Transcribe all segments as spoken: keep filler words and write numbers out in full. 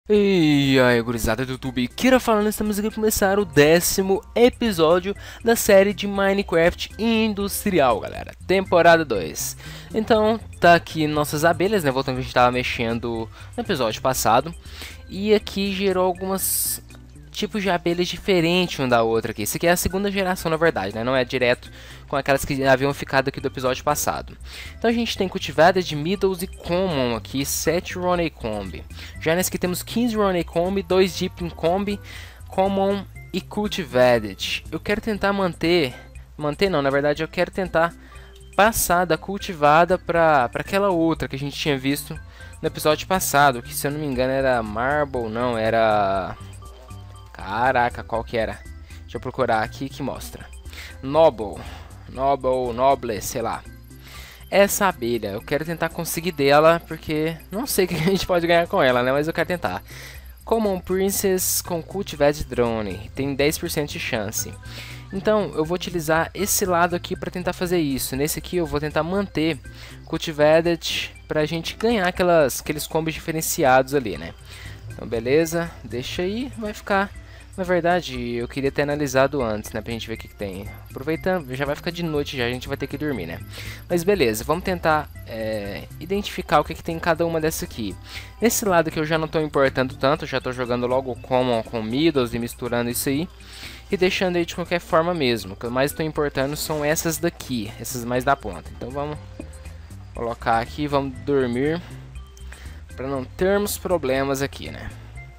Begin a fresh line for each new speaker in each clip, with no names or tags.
E aí, gurizada do YouTube, Kira falando, estamos aqui para começar o décimo episódio da série de Minecraft Industrial, galera, temporada dois. Então, tá aqui nossas abelhas, né, voltando que a gente tava mexendo no episódio passado. E aqui gerou algumas tipos de abelhas diferentes uma da outra aqui. Isso aqui é a segunda geração, na verdade, né? Não é direto com aquelas que haviam ficado aqui do episódio passado. Então a gente tem cultivadas de Middles e Common aqui, sete Honeycomb. Já nesse aqui temos quinze Honeycomb, dois Deep Comb, Common e Cultivated. Eu quero tentar manter... Manter não, na verdade eu quero tentar passar da cultivada para para aquela outra que a gente tinha visto no episódio passado, que se eu não me engano era Marble, não, era... Caraca, qual que era? Deixa eu procurar aqui que mostra. Noble, Noble, Noble, sei lá. Essa abelha, eu quero tentar conseguir dela, porque não sei o que a gente pode ganhar com ela, né? Mas eu quero tentar. Common Princess com Cultivated Drone, tem dez por cento de chance. Então, eu vou utilizar esse lado aqui para tentar fazer isso. Nesse aqui eu vou tentar manter Cultivated pra gente ganhar aquelas, aqueles combos diferenciados ali, né? Então, beleza, deixa aí, vai ficar... Na verdade, eu queria ter analisado antes, né, pra gente ver o que, que tem. Aproveitando, já vai ficar de noite já, a gente vai ter que dormir, né. Mas beleza, vamos tentar é, identificar o que, que tem em cada uma dessas aqui. Nesse lado que eu já não estou importando tanto, já estou jogando logo Common com Middles e misturando isso aí. E deixando aí de qualquer forma mesmo. O que eu mais estou importando são essas daqui, essas mais da ponta. Então vamos colocar aqui, vamos dormir. Pra não termos problemas aqui, né.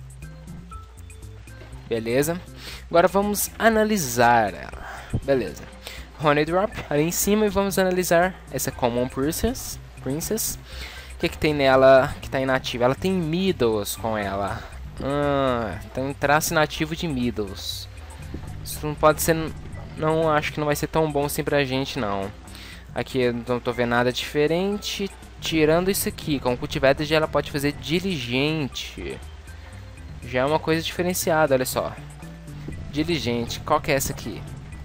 Beleza. Agora vamos analisar ela. Beleza. Honey Drop ali em cima e vamos analisar essa Common Princess. Princess. O que, que tem nela que está inativa? Ela tem Middles com ela. Ah, tem um traço inativo de Middles. Isso não pode ser... Não, acho que não vai ser tão bom assim pra gente, não. Aqui eu não tô vendo nada diferente. Tirando isso aqui, com Cultivated ela pode fazer Diligente. Já é uma coisa diferenciada, olha só. Diligente, qual que é essa aqui?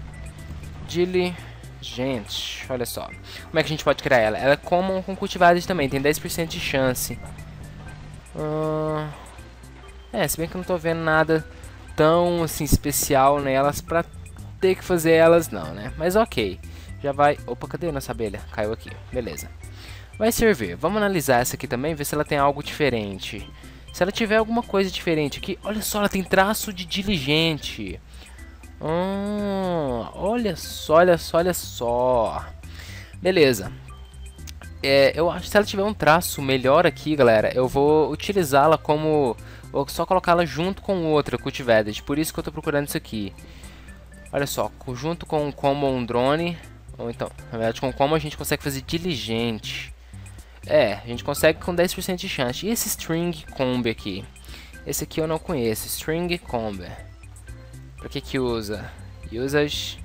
Diligente, olha só. Como é que a gente pode criar ela? Ela é Common com Cultivated também, tem dez por cento de chance. Hum... É, se bem que eu não tô vendo nada tão assim especial nelas pra ter que fazer elas não, né? Mas ok, já vai... Opa, cadê a nossa abelha? Caiu aqui, beleza. Vai servir, vamos analisar essa aqui também, ver se ela tem algo diferente. Se ela tiver alguma coisa diferente aqui... Olha só, ela tem traço de diligente. Hum, olha só, olha só, olha só. Beleza. É, eu acho que se ela tiver um traço melhor aqui, galera, eu vou utilizá-la como... Vou só colocá-la junto com outra Cultivated. Por isso que eu estou procurando isso aqui. Olha só, junto com o Common Drone... Ou então, na verdade, com o Common a gente consegue fazer diligente. É, a gente consegue com dez por cento de chance. E esse String Comb aqui? Esse aqui eu não conheço. String Comb. Pra que que usa? Usage...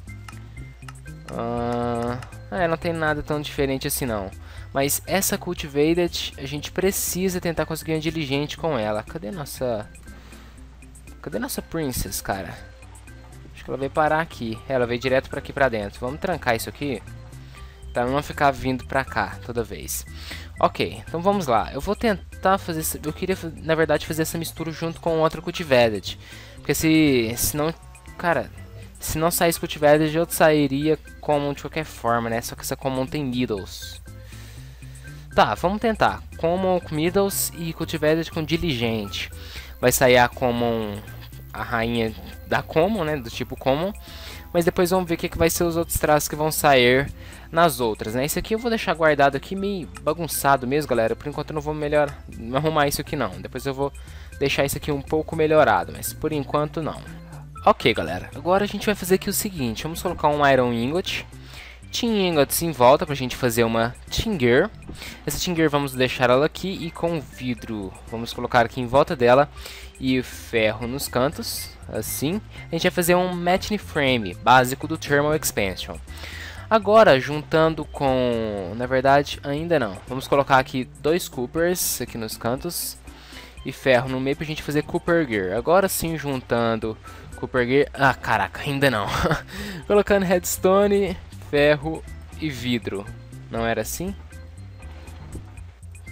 Uh, é, não tem nada tão diferente assim não. Mas essa Cultivated, a gente precisa tentar conseguir uma diligente com ela. Cadê nossa... Cadê nossa Princess, cara? Acho que ela veio parar aqui. Ela veio direto pra aqui pra dentro. Vamos trancar isso aqui. Pra não ficar vindo pra cá toda vez. Ok, então vamos lá. Eu vou tentar fazer... Eu queria, na verdade, fazer essa mistura junto com outra Cultivated. Porque se... se não... Cara... Se não saísse Cultivated, eu sairia Common de qualquer forma, né? Só que essa Common tem Middles. Tá, vamos tentar. Common com Middles e Cultivated com Diligente. Vai sair a Common... A rainha da Common, né? Do tipo Common. Mas depois vamos ver o que, que vai ser os outros traços que vão sair nas outras, né? Esse aqui eu vou deixar guardado aqui meio bagunçado mesmo, galera. Por enquanto eu não vou melhor arrumar isso aqui não. Depois eu vou deixar isso aqui um pouco melhorado, mas por enquanto não. Ok, galera. Agora a gente vai fazer aqui o seguinte. Vamos colocar um Iron Ingot. Tin Ingots em volta pra gente fazer uma Tinger. Essa Tinger vamos deixar ela aqui e com vidro vamos colocar aqui em volta dela. E ferro nos cantos, assim. A gente vai fazer um Matching Frame básico do Thermal Expansion. Agora, juntando com... Na verdade, ainda não. Vamos colocar aqui dois Coopers aqui nos cantos. E ferro no meio pra gente fazer Cooper Gear. Agora sim, juntando Cooper Gear... Ah, caraca, ainda não. Colocando Redstone, ferro e vidro. Não era assim?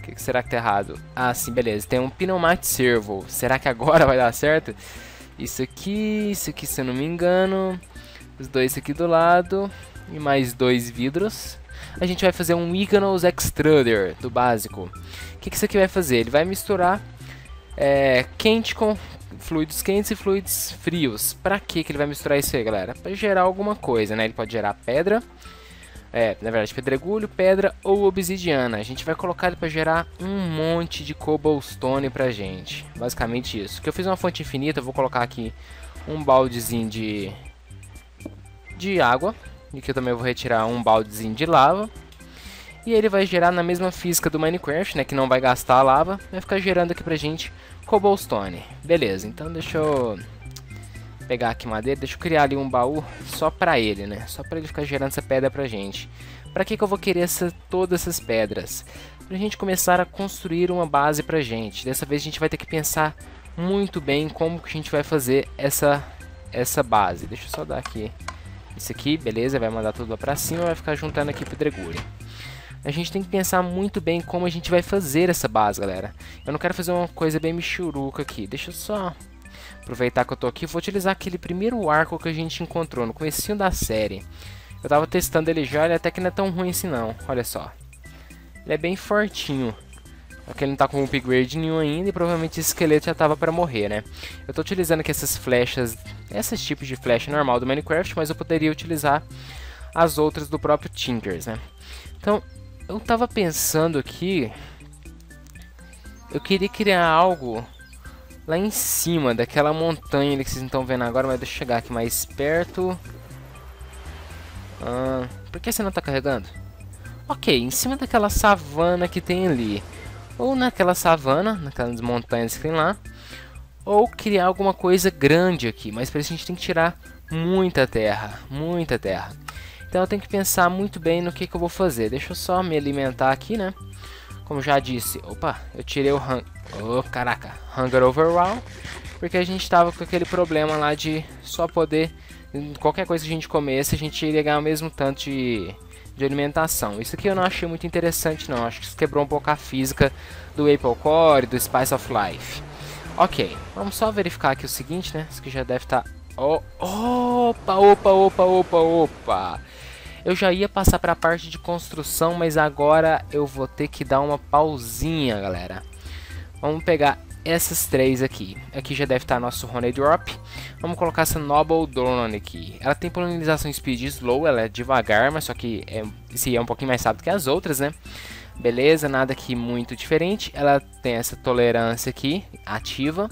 O que, que será que tá errado? Ah, sim, beleza. Tem um Pneumatic Servo. Será que agora vai dar certo? Isso aqui, isso aqui, se eu não me engano. Os dois aqui do lado. E mais dois vidros. A gente vai fazer um Ignal's Extruder, do básico. O que, que isso aqui vai fazer? Ele vai misturar é, quente com fluidos quentes e fluidos frios. Pra que, que ele vai misturar isso aí, galera? Pra gerar alguma coisa, né? Ele pode gerar pedra. É, na verdade, pedregulho, pedra ou obsidiana. A gente vai colocar ele para gerar um monte de cobblestone pra gente. Basicamente isso. Que eu fiz uma fonte infinita, eu vou colocar aqui um baldezinho de de água. E aqui eu também vou retirar um baldezinho de lava. E ele vai gerar na mesma física do Minecraft, né, que não vai gastar a lava. Vai ficar gerando aqui pra gente cobblestone. Beleza, então deixa eu pegar aqui madeira, deixa eu criar ali um baú só pra ele, né? Só pra ele ficar gerando essa pedra pra gente. Pra que que eu vou querer essa, todas essas pedras? Pra gente começar a construir uma base pra gente. Dessa vez a gente vai ter que pensar muito bem como que a gente vai fazer essa, essa base. Deixa eu só dar aqui isso aqui, beleza? Vai mandar tudo lá pra cima, vai ficar juntando aqui pedregulho. A gente tem que pensar muito bem como a gente vai fazer essa base, galera. Eu não quero fazer uma coisa bem michuruca aqui. Deixa eu só aproveitar que eu tô aqui, vou utilizar aquele primeiro arco que a gente encontrou no comecinho da série. Eu tava testando ele já, ele até que não é tão ruim assim não, olha só. Ele é bem fortinho. Só que ele não tá com upgrade nenhum ainda e provavelmente esse esqueleto já tava pra morrer, né? Eu tô utilizando aqui essas flechas, esses tipos de flecha normal do Minecraft, mas eu poderia utilizar as outras do próprio Tinkers, né? Então, eu tava pensando aqui, eu queria criar algo lá em cima daquela montanha ali que vocês não estão vendo agora, mas deixa eu chegar aqui mais perto. Ah, por que você não está carregando? Ok, em cima daquela savana que tem ali. Ou naquela savana, naquelas montanhas que tem lá. Ou criar alguma coisa grande aqui, mas para isso a gente tem que tirar muita terra, muita terra. Então eu tenho que pensar muito bem no que, que eu vou fazer. Deixa eu só me alimentar aqui, né? Como já disse, opa, eu tirei o hang... Oh, caraca, Hunger Overall, porque a gente tava com aquele problema lá de só poder, qualquer coisa que a gente comesse, a gente iria ganhar o mesmo tanto de, de alimentação. Isso aqui eu não achei muito interessante não, acho que isso quebrou um pouco a física do Apple Core, do Spice of Life. Ok, vamos só verificar aqui o seguinte, né, isso aqui já deve estar... Tá... Oh, opa, opa, opa, opa, opa! Eu já ia passar para a parte de construção, mas agora eu vou ter que dar uma pausinha, galera. Vamos pegar essas três aqui. Aqui já deve estar nosso Honey Drop. Vamos colocar essa Noble Drone aqui. Ela tem polinização speed slow, ela é devagar, mas só que é, esse é um pouquinho mais rápido que as outras, né? Beleza, nada aqui muito diferente. Ela tem essa tolerância aqui, ativa.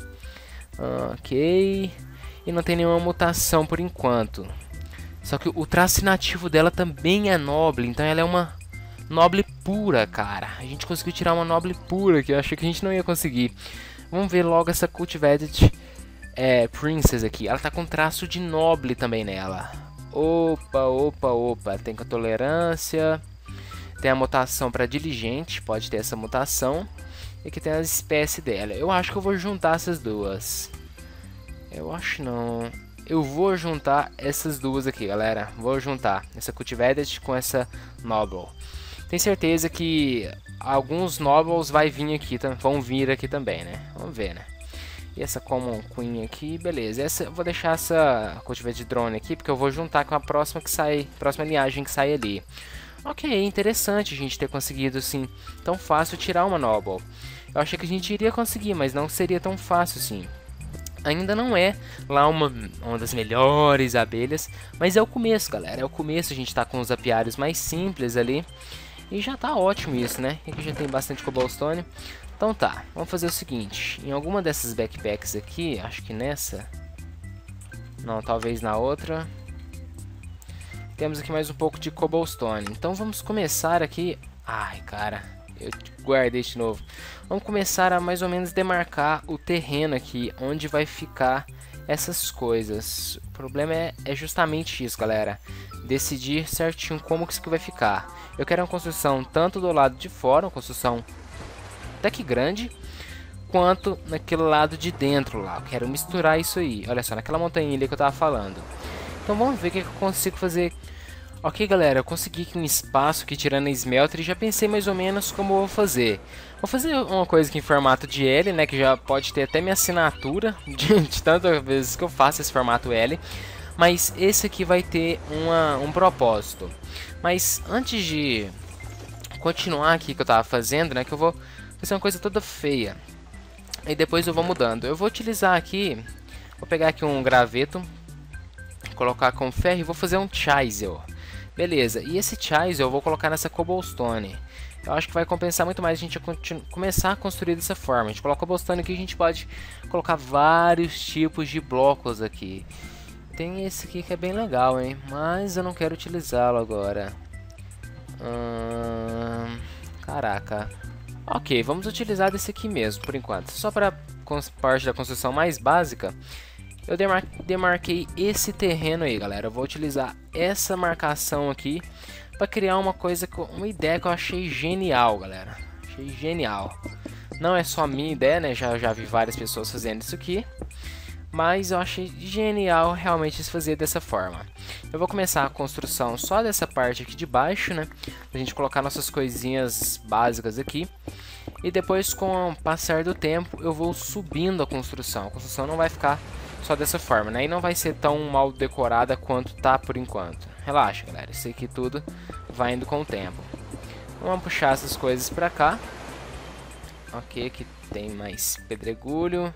Ok. E não tem nenhuma mutação por enquanto. Só que o traço nativo dela também é nobre, então ela é uma nobre pura, cara. A gente conseguiu tirar uma nobre pura, que eu achei que a gente não ia conseguir. Vamos ver logo essa Cultivated é, Princess aqui. Ela tá com traço de nobre também nela. Opa, opa, opa. Tem com a tolerância. Tem a mutação para diligente, pode ter essa mutação. E aqui tem as espécies dela. Eu acho que eu vou juntar essas duas. Eu acho não... Eu vou juntar essas duas aqui, galera. Vou juntar essa Cultivated com essa Noble. Tenho certeza que alguns Nobles vai vir aqui, vão vir aqui também, né? Vamos ver, né? E essa Common Queen aqui, beleza. Essa, eu vou deixar essa Cultivated Drone aqui, porque eu vou juntar com a próxima que sai, próxima linhagem que sai ali. Ok, interessante a gente ter conseguido, assim, tão fácil tirar uma Noble. Eu achei que a gente iria conseguir, mas não seria tão fácil, assim. Ainda não é lá uma, uma das melhores abelhas, mas é o começo, galera. É o começo, a gente tá com os apiários mais simples ali. E já tá ótimo isso, né? Aqui já tem bastante cobblestone. Então tá, vamos fazer o seguinte. Em alguma dessas backpacks aqui, acho que nessa... Não, talvez na outra. Temos aqui mais um pouco de cobblestone. Então vamos começar aqui... Ai, cara, eu guardei de novo. Vamos começar a mais ou menos demarcar o terreno aqui, onde vai ficar essas coisas. O problema é, é justamente isso, galera. Decidir certinho como que isso aqui vai ficar. Eu quero uma construção tanto do lado de fora, uma construção até que grande, quanto naquele lado de dentro lá. Eu quero misturar isso aí. Olha só, naquela montanha ali que eu tava falando. Então vamos ver o que eu consigo fazer Ok, galera, eu consegui aqui um espaço aqui tirando a smelter e já pensei mais ou menos como eu vou fazer. Vou fazer uma coisa aqui em formato de L, né, que já pode ter até minha assinatura de, de tantas vezes que eu faço esse formato L. Mas esse aqui vai ter uma, um propósito. Mas antes de continuar aqui que eu tava fazendo, né, que eu vou fazer uma coisa toda feia. E depois eu vou mudando. Eu vou utilizar aqui, vou pegar aqui um graveto, colocar com ferro e vou fazer um chisel. Beleza, e esse chisel eu vou colocar nessa cobblestone. Eu acho que vai compensar muito mais a gente começar a construir dessa forma. A gente coloca cobblestone aqui, a gente pode colocar vários tipos de blocos aqui. Tem esse aqui que é bem legal, hein? Mas eu não quero utilizá-lo agora. Hum, caraca. Ok, vamos utilizar desse aqui mesmo, por enquanto. Só para parte da construção mais básica, eu demar demarquei esse terreno aí, galera. Eu vou utilizar essa marcação aqui para criar uma coisa, uma ideia que eu achei genial, galera. Achei genial. Não é só a minha ideia, né? Já, já vi várias pessoas fazendo isso aqui. Mas eu achei genial realmente se fazer dessa forma. Eu vou começar a construção só dessa parte aqui de baixo, né? A gente colocar nossas coisinhas básicas aqui. E depois, com o passar do tempo, eu vou subindo a construção. A construção não vai ficar só dessa forma, né? E não vai ser tão mal decorada quanto tá por enquanto. Relaxa, galera. Isso aqui tudo vai indo com o tempo. Vamos puxar essas coisas pra cá. Ok, aqui tem mais pedregulho.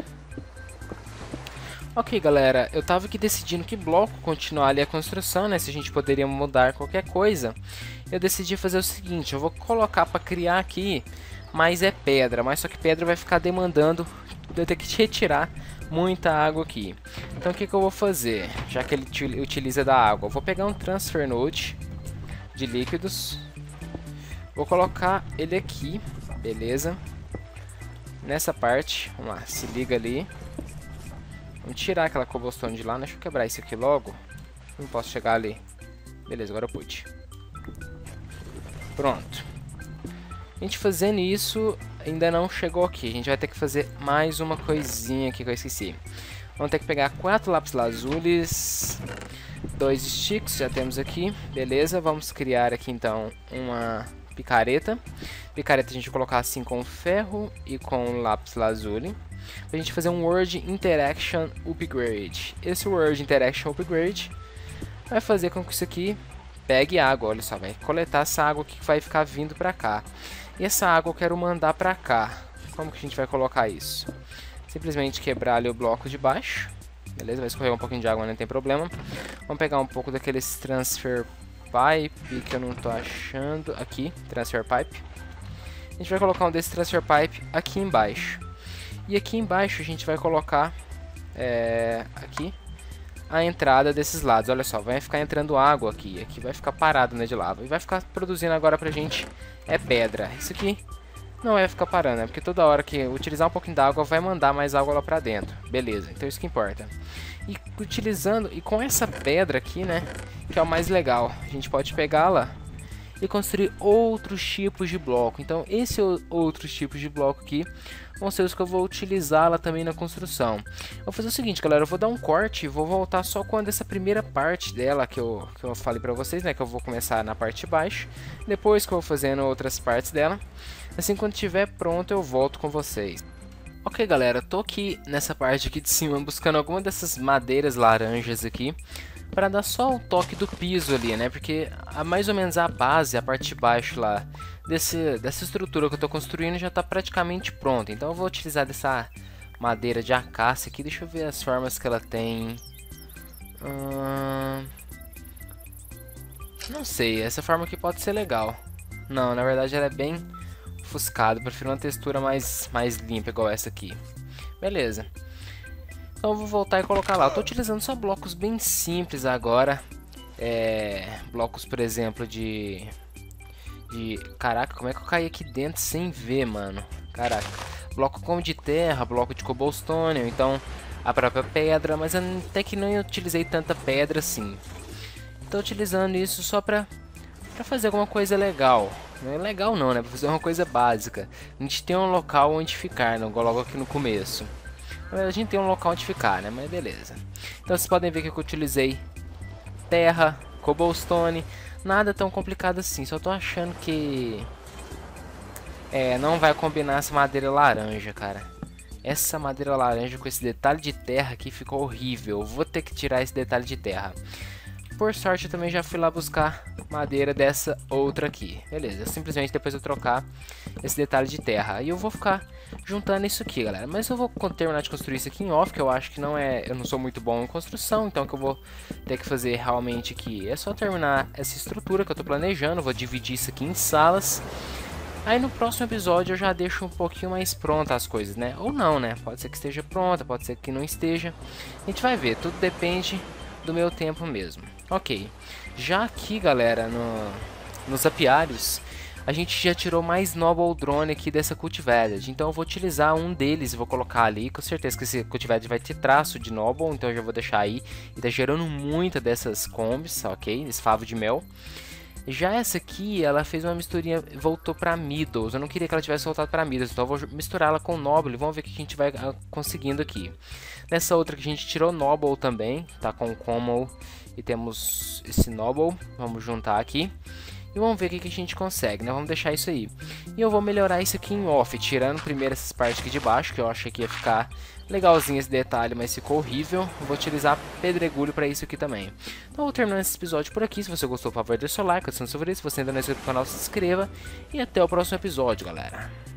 Ok, galera, eu tava aqui decidindo que bloco continuar ali a construção, né? Se a gente poderia mudar qualquer coisa. Eu decidi fazer o seguinte, eu vou colocar para criar aqui, mas é pedra. Mas só que pedra vai ficar demandando, eu ter que retirar muita água aqui. Então o que, que eu vou fazer? Já que ele utiliza da água, eu vou pegar um transfer node de líquidos. Vou colocar ele aqui, beleza? Nessa parte, vamos lá, se liga ali. Vamos tirar aquela cobblestone de lá, né? Deixa eu quebrar isso aqui logo. Não posso chegar ali. Beleza, agora eu pude. Pronto. A gente fazendo isso, ainda não chegou aqui. A gente vai ter que fazer mais uma coisinha aqui que eu esqueci. Vamos ter que pegar quatro lápis lazules, dois sticks, já temos aqui. Beleza, vamos criar aqui então uma picareta. Picareta a gente vai colocar assim com ferro e com lápis lazuli. Pra gente fazer um Word Interaction Upgrade. Esse Word Interaction Upgrade vai fazer com que isso aqui pegue água. Olha só, vai coletar essa água que vai ficar vindo pra cá. E essa água eu quero mandar pra cá. Como que a gente vai colocar isso? Simplesmente quebrar ali o bloco de baixo. Beleza, vai escorrer um pouquinho de água, não tem problema. Vamos pegar um pouco daqueles Transfer Pipe que eu não tô achando. Aqui, Transfer Pipe. A gente vai colocar um desses Transfer Pipe aqui embaixo. E aqui embaixo a gente vai colocar é, aqui a entrada desses lados. Olha só, vai ficar entrando água aqui. Aqui vai ficar parado, né, de lava. E vai ficar produzindo agora pra gente é pedra. Isso aqui não vai ficar parando, né? Porque toda hora que utilizar um pouquinho da água vai mandar mais água lá pra dentro. Beleza, então isso que importa. E utilizando, e com essa pedra aqui, né, que é o mais legal. A gente pode pegá-la e construir outros tipos de bloco. Então, esses outros tipos de bloco aqui vão ser os que eu vou utilizá-la também na construção. Eu vou fazer o seguinte, galera, eu vou dar um corte e vou voltar só quando essa primeira parte dela que eu, que eu falei pra vocês, né, que eu vou começar na parte de baixo, depois que eu vou fazendo outras partes dela. Assim, quando estiver pronto, eu volto com vocês. Ok, galera, tô aqui nessa parte aqui de cima, buscando alguma dessas madeiras laranjas aqui, para dar só o toque do piso ali, né? Porque a, mais ou menos a base, a parte de baixo lá desse, dessa estrutura que eu tô construindo já tá praticamente pronta. Então eu vou utilizar dessa madeira de acácia aqui. Deixa eu ver as formas que ela tem. Hum... Não sei, essa forma aqui pode ser legal. Não, na verdade ela é bem ofuscada. Prefiro uma textura mais, mais limpa, igual essa aqui. Beleza. Então eu vou voltar e colocar lá. Eu tô utilizando só blocos bem simples agora. É, blocos, por exemplo, de, de... Caraca, como é que eu caí aqui dentro sem ver, mano? Caraca. Bloco como de terra, bloco de cobblestone, ou então a própria pedra. Mas eu até que não utilizei tanta pedra assim. Tô utilizando isso só pra, pra fazer alguma coisa legal. Não é legal não, né? Pra fazer uma coisa básica. A gente tem um local onde ficar, não logo aqui no começo. A gente tem um local onde ficar, né? Mas beleza. Então vocês podem ver que eu utilizei terra, cobblestone. Nada tão complicado assim, só tô achando que... É, não vai combinar essa madeira laranja, cara. Essa madeira laranja com esse detalhe de terra aqui ficou horrível. Vou ter que tirar esse detalhe de terra. Por sorte, eu também já fui lá buscar madeira dessa outra aqui. Beleza, simplesmente depois eu trocar esse detalhe de terra. Aí eu vou ficar juntando isso aqui, galera. Mas eu vou terminar de construir isso aqui em off, que eu acho que não é... Eu não sou muito bom em construção, então o que eu vou ter que fazer realmente aqui é só terminar essa estrutura que eu tô planejando. Vou dividir isso aqui em salas. Aí no próximo episódio eu já deixo um pouquinho mais pronta as coisas, né? Ou não, né? Pode ser que esteja pronta, pode ser que não esteja. A gente vai ver, tudo depende do meu tempo mesmo. Ok, já aqui, galera, no, nos apiários, a gente já tirou mais Noble Drone aqui dessa Cultivated. Então eu vou utilizar um deles e vou colocar ali. Com certeza que esse Cultivated vai ter traço de Noble, então eu já vou deixar aí. E tá gerando muita dessas combis, ok? Esse favo de mel. Já essa aqui, ela fez uma misturinha, voltou pra Middles. Eu não queria que ela tivesse voltado pra Middles, então eu vou misturar ela com Noble. Vamos ver o que a gente vai conseguindo aqui. Nessa outra que a gente tirou Noble também, tá com Common e temos esse Noble. Vamos juntar aqui e vamos ver o que a gente consegue, né? Vamos deixar isso aí. E eu vou melhorar isso aqui em off, tirando primeiro essas partes aqui de baixo, que eu achei que ia ficar legalzinho esse detalhe, mas ficou horrível. Vou utilizar pedregulho para isso aqui também. Então eu vou terminando esse episódio por aqui. Se você gostou, por favor, deixe seu like, adicione seu favorito. Se você ainda não é inscrito no canal, se inscreva. E até o próximo episódio, galera.